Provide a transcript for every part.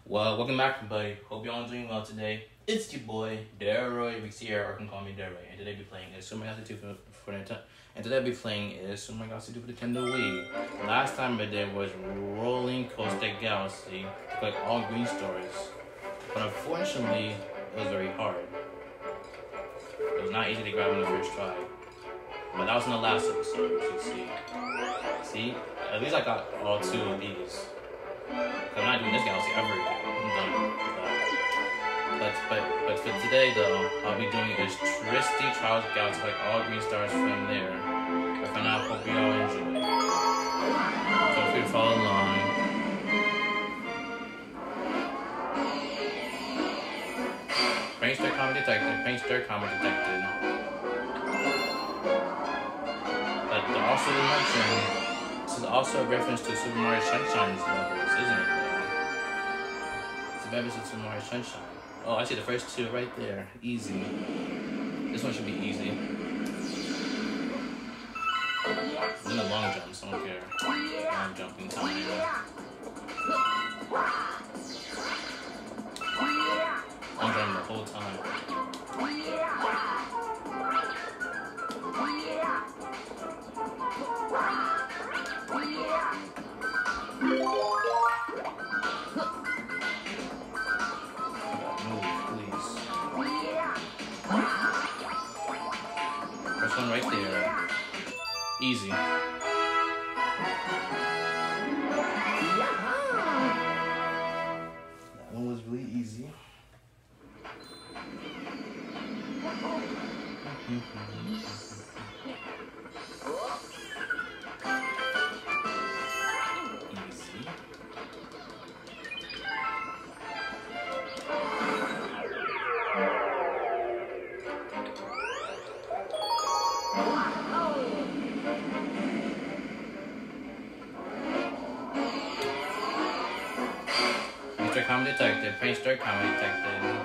Well, welcome back, everybody. Hope y'all doing well today. It's your boy, Daroy Vixier, or you can call me Daroy. And today I'll be playing is Super Mario Galaxy 2 for Nintendo. And today I'll be playing is Super Mario Galaxy 2 for Nintendo Wii. Last time I did was Rolling Coaster Galaxy to collect all green stars. But unfortunately, it was very hard. It was not easy to grab in the first try. But that was in the last episode, as you can see. See? At least I got all two of these. I'm not doing this galaxy ever again. I'm done with that. But for today though, I'll be doing is Tristy Trials Galaxy, like all green stars from there. But for now, hope you all enjoy. Feel free to follow along. Prankster Comet detected. Prankster Comet detected. But they're also mentioned. This is also a reference to Super Mario Sunshine's levels, isn't it? It's a reference to Super Mario Sunshine. Oh, I see the first two right there. Easy. This one should be easy. I'm in the long jumps, I don't care. Long jumping time. I'm jumping the whole time. First one right there. Easy. That one was really easy. Prankster Comet detected. Prankster Comet detected.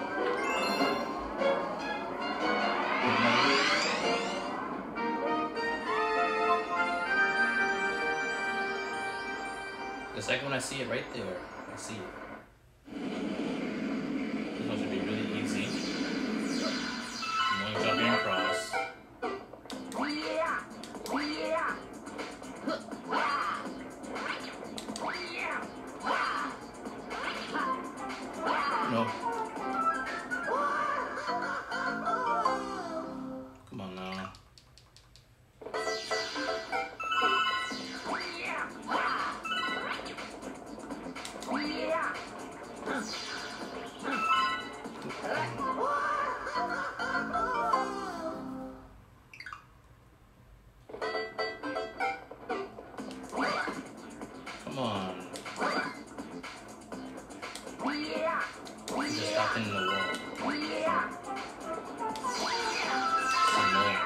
The second one, I see it right there. I see it. This one should be really easy. I'm only jumping across. No. Come on now. Come on. Just stop in the wall. Some more.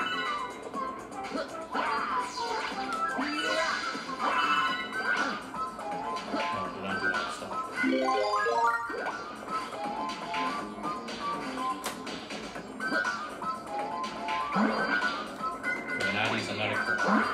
No, don't do that. Stop. Okay, now these another clip.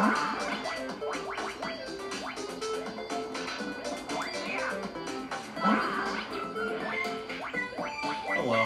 Oh well.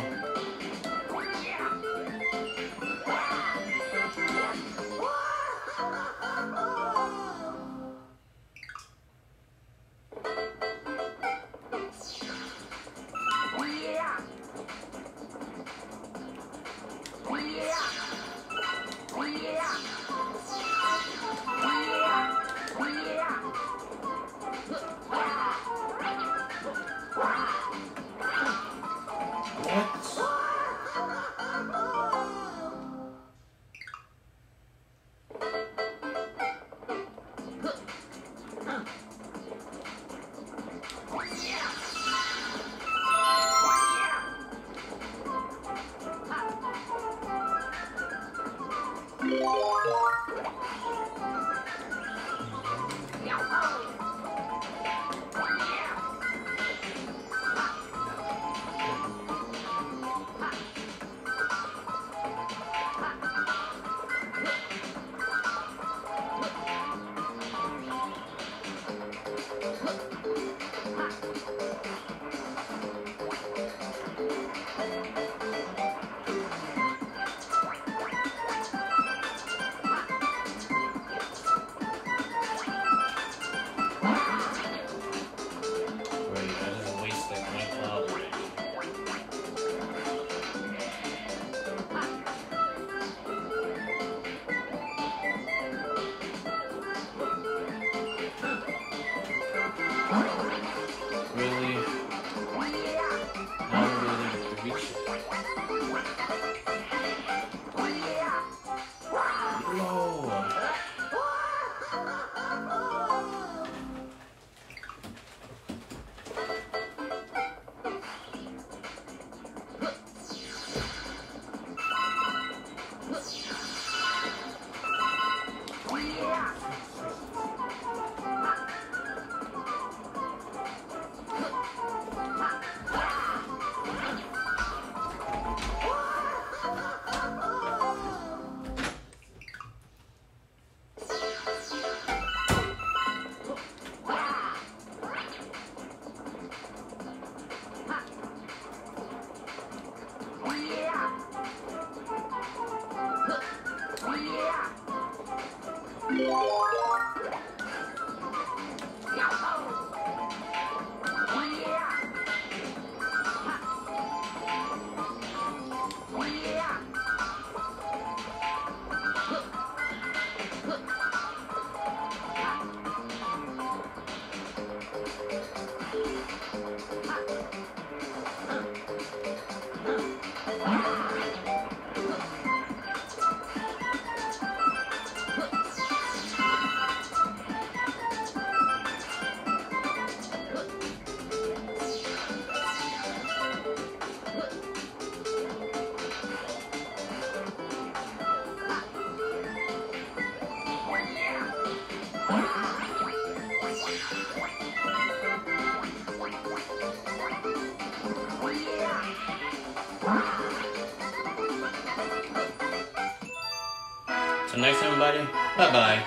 Till next time, everybody. Bye-bye.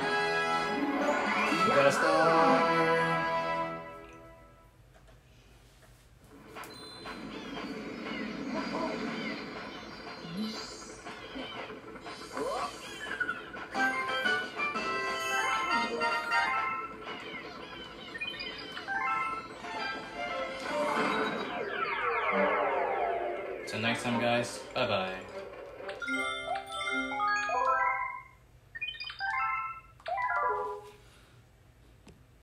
You gotta start. Till next time, guys. Bye-bye.